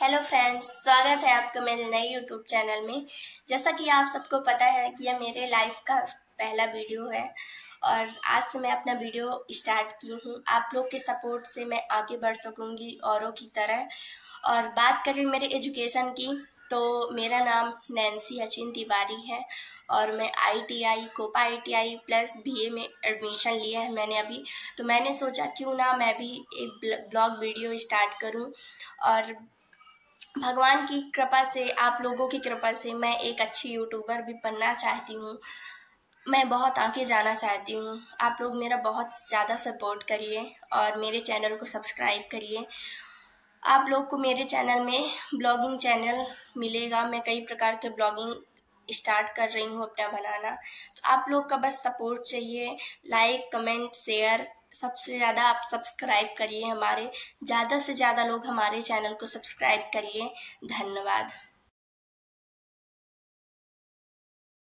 Hello friends, स्वागत है आपका मेरे नए यूट्यूब चैनल में। जैसा कि आप सबको पता है कि यह मेरे लाइफ का पहला वीडियो है और आज से मैं अपना वीडियो स्टार्ट की हूँ। आप लोग के सपोर्ट से मैं आगे बढ़ सकूँगी औरों की तरह। और बात करें मेरे एजुकेशन की तो मेरा नाम नैन्सी अचिन तिवारी है और मैं ITI COPA ITI plus BA में एडमिशन लिया है मैंने अभी। तो मैंने सोचा क्यों ना मैं भी एक ब्लॉग वीडियो स्टार्ट करूं और भगवान की कृपा से, आप लोगों की कृपा से मैं एक अच्छी यूट्यूबर भी बनना चाहती हूँ। मैं बहुत आगे जाना चाहती हूँ। आप लोग मेरा बहुत ज़्यादा सपोर्ट करिए और मेरे चैनल को सब्सक्राइब करिए। आप लोग को मेरे चैनल में ब्लॉगिंग चैनल मिलेगा। मैं कई प्रकार के ब्लॉगिंग स्टार्ट कर रही हूँ अपना बनाना। तो आप लोग का बस सपोर्ट चाहिए, लाइक कमेंट शेयर, सबसे ज़्यादा आप सब्सक्राइब करिए। हमारे ज़्यादा से ज़्यादा लोग हमारे चैनल को सब्सक्राइब करिए। धन्यवाद।